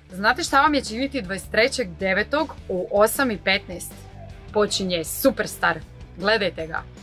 Znate šta vam je činiti 23.9. u 8:15? Počinje Superstar. Gledajte ga.